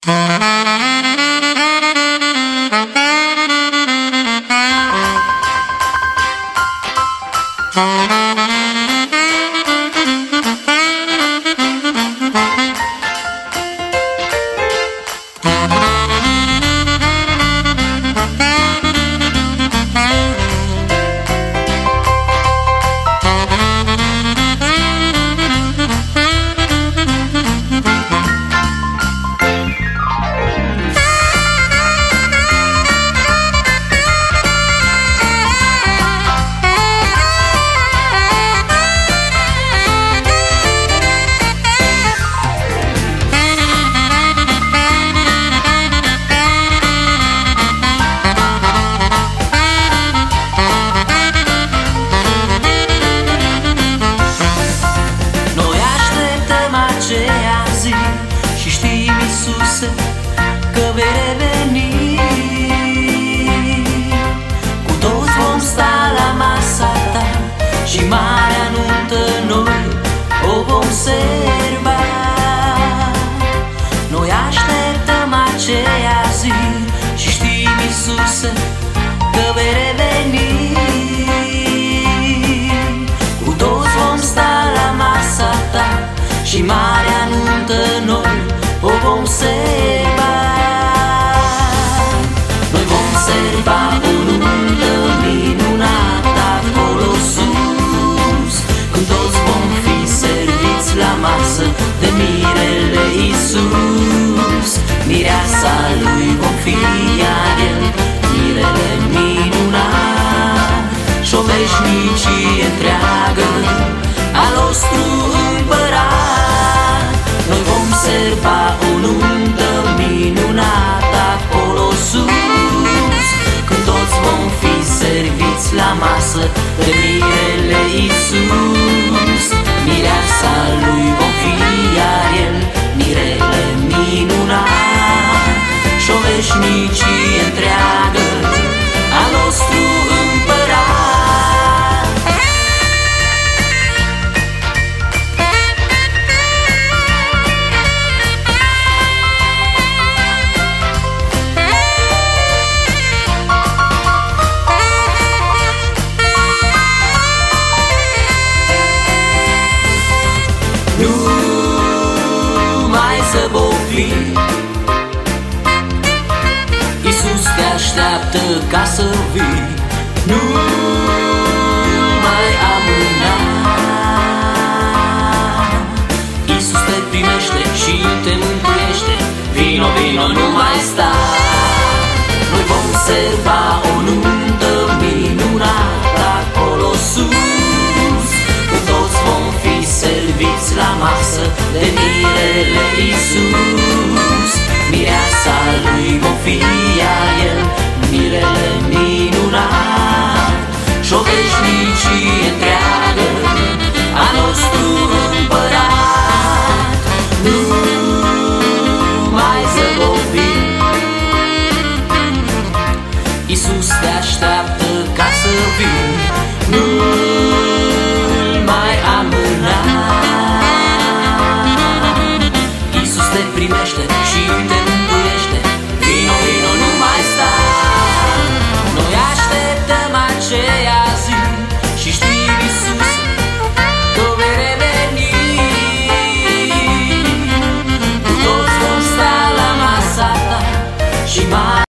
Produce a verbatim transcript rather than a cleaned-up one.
Că vei reveni, cu toți vom sta la masa ta și marea nuntă noi o vom serba. Noi așteptăm aceea zi și știm, Iisuse, că vei reveni. Cu toți vom sta la masa ta și marea nuntă noi o vom serba. Noi vom serba o nuntă minunată acolo sus, când toți vom fi serviți la masă de mirele Iisus. Mireasa lui vom fi iar el, mirele minunat și-o veșnicie întreagă al nostru împărat. Noi vom serba o nuntă minunată acolo sus, când toți vom fi serviți la masă de mirele Iisus. Mireasa lui vom fi iar el, mirele minunat și-o veșnicie întreagă al nostru împărat. Nu mai zăbovi, Iisus te așteaptă ca să vii. Nu mai amâna, Iisus te primește și te mântuiește. Vino, vino, nu mai sta. Noi vom serba o nuntă minunată acolo sus, când toți vom fi serviți la masă de mirele Iisus. Mireasa lui vom fi iar el, mirele minunat și-o veșnicie întreagă a nostru împărat. Nu mai zăbovi, Iisus te așteaptă ca să vii. Nu mai amâna, Iisus te primește și te mântuiește. Vino, vino, nu mai sta. Noi așteptăm aceea zi și știm, Iisus, că vei reveni. Cu toți vom sta la masa ta și mai